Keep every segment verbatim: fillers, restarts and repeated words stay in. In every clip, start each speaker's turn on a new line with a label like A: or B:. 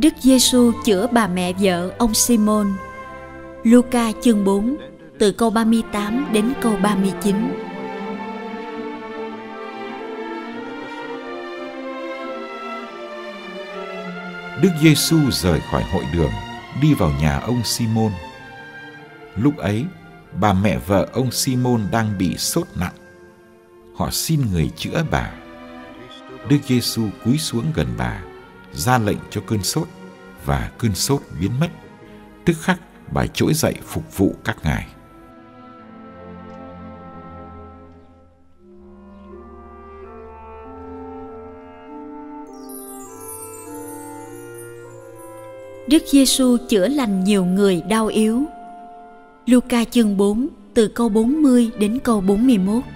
A: Đức Giêsu chữa bà mẹ vợ ông Simon. Luca chương bốn, từ câu ba mươi tám đến câu ba mươi chín.
B: Đức Giêsu rời khỏi hội đường, đi vào nhà ông Simon. Lúc ấy, bà mẹ vợ ông Simon đang bị sốt nặng. Họ xin người chữa bà. Đức Giêsu cúi xuống gần bà, ra lệnh cho cơn sốt, và cơn sốt biến mất. Tức khắc bà trỗi dậy phục vụ các ngài.
A: Đức Giêsu chữa lành nhiều người đau yếu. Luca chương bốn, từ câu bốn mươi đến câu bốn mươi mốt.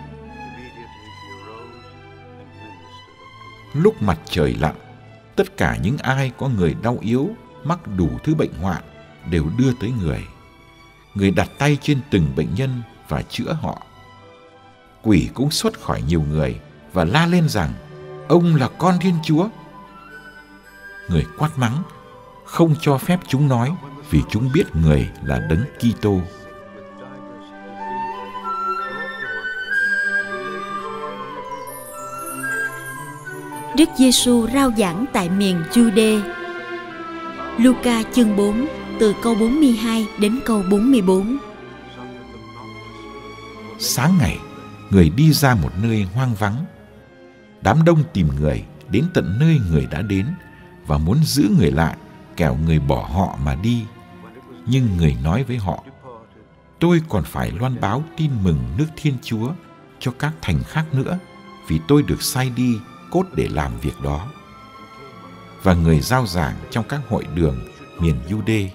B: Lúc mặt trời lặn, tất cả những ai có người đau yếu, mắc đủ thứ bệnh hoạn đều đưa tới người. Người đặt tay trên từng bệnh nhân và chữa họ. Quỷ cũng xuất khỏi nhiều người và la lên rằng: "Ông là con Thiên Chúa." Người quát mắng, không cho phép chúng nói, vì chúng biết người là Đấng Kitô.
A: Đức Giêsu rao giảng tại miền Giu-đê. Luca chương bốn, từ câu bốn mươi hai đến câu bốn mươi bốn.
B: Sáng ngày, người đi ra một nơi hoang vắng. Đám đông tìm người đến tận nơi người đã đến và muốn giữ người lại, kẻo người bỏ họ mà đi. Nhưng người nói với họ: "Tôi còn phải loan báo tin mừng nước Thiên Chúa cho các thành khác nữa, vì tôi được sai đi cốt để làm việc đó." Và người rao giảng trong các hội đường miền Giu-đê.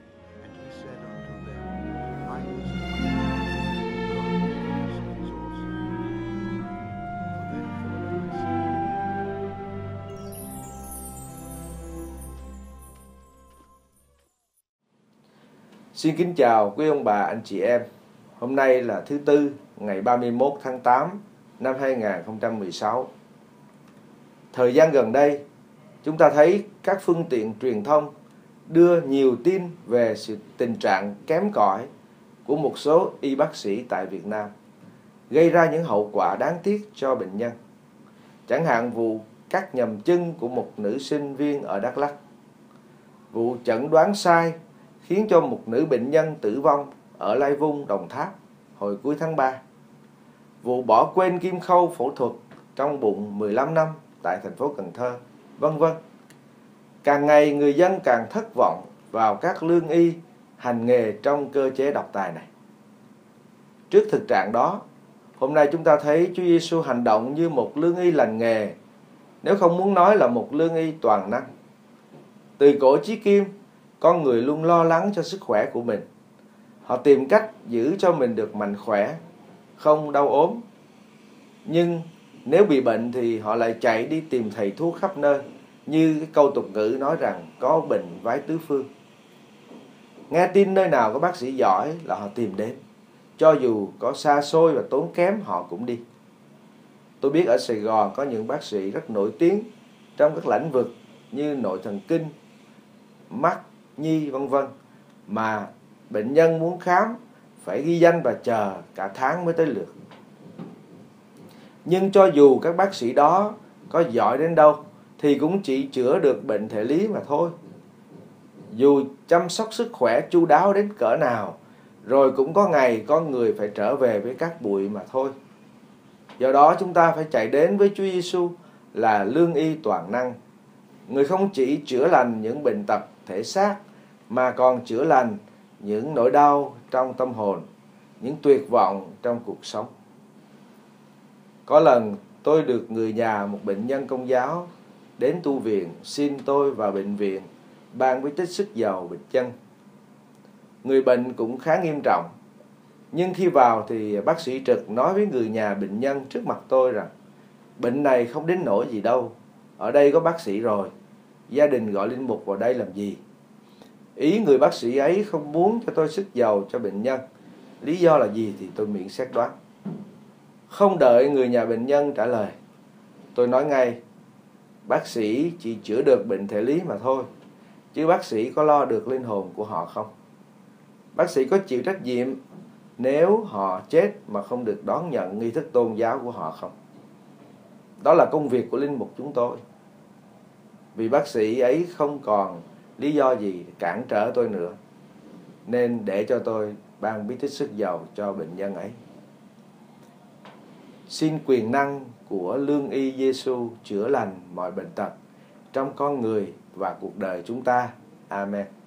C: Xin kính chào quý ông bà, anh chị em. Hôm nay là thứ Tư, ngày ba mươi mốt tháng tám năm hai nghìn không trăm mười sáu. Thời gian gần đây, chúng ta thấy các phương tiện truyền thông đưa nhiều tin về sự tình trạng kém cỏi của một số y bác sĩ tại Việt Nam, gây ra những hậu quả đáng tiếc cho bệnh nhân. Chẳng hạn vụ cắt nhầm chân của một nữ sinh viên ở Đắk Lắk, vụ chẩn đoán sai khiến cho một nữ bệnh nhân tử vong ở Lai Vung, Đồng Tháp hồi cuối tháng ba, vụ bỏ quên kim khâu phẫu thuật trong bụng mười lăm năm tại thành phố Cần Thơ, vân vân. Càng ngày người dân càng thất vọng vào các lương y hành nghề trong cơ chế độc tài này. Trước thực trạng đó, hôm nay chúng ta thấy Chúa Giêsu hành động như một lương y lành nghề, nếu không muốn nói là một lương y toàn năng. Từ cổ chí kim, con người luôn lo lắng cho sức khỏe của mình. Họ tìm cách giữ cho mình được mạnh khỏe, không đau ốm. Nhưng nếu bị bệnh thì họ lại chạy đi tìm thầy thuốc khắp nơi, như cái câu tục ngữ nói rằng có bệnh vái tứ phương. Nghe tin nơi nào có bác sĩ giỏi là họ tìm đến, cho dù có xa xôi và tốn kém họ cũng đi. Tôi biết ở Sài Gòn có những bác sĩ rất nổi tiếng trong các lĩnh vực như nội thần kinh, mắt, nhi, vân vân, mà bệnh nhân muốn khám phải ghi danh và chờ cả tháng mới tới lượt. Nhưng cho dù các bác sĩ đó có giỏi đến đâu thì cũng chỉ chữa được bệnh thể lý mà thôi. Dù chăm sóc sức khỏe chu đáo đến cỡ nào, rồi cũng có ngày con người phải trở về với cát bụi mà thôi. Do đó chúng ta phải chạy đến với Chúa Giêsu là lương y toàn năng. Người không chỉ chữa lành những bệnh tật thể xác mà còn chữa lành những nỗi đau trong tâm hồn, những tuyệt vọng trong cuộc sống. Có lần tôi được người nhà một bệnh nhân Công giáo đến tu viện xin tôi vào bệnh viện ban với trích sức dầu bệnh chân. Người bệnh cũng khá nghiêm trọng, nhưng khi vào thì bác sĩ trực nói với người nhà bệnh nhân trước mặt tôi rằng bệnh này không đến nỗi gì đâu, ở đây có bác sĩ rồi, gia đình gọi linh mục vào đây làm gì. Ý người bác sĩ ấy không muốn cho tôi sức dầu cho bệnh nhân. Lý do là gì thì tôi miễn xét đoán. Không đợi người nhà bệnh nhân trả lời, tôi nói ngay: bác sĩ chỉ chữa được bệnh thể lý mà thôi. chứ bác sĩ có lo được linh hồn của họ không? Bác sĩ có chịu trách nhiệm nếu họ chết mà không được đón nhận nghi thức tôn giáo của họ không? Đó là công việc của linh mục chúng tôi. Vì bác sĩ ấy không còn lý do gì cản trở tôi nữa, nên để cho tôi ban bí tích sức dầu cho bệnh nhân ấy. Xin quyền năng của lương y Giêsu chữa lành mọi bệnh tật trong con người và cuộc đời chúng ta. Amen.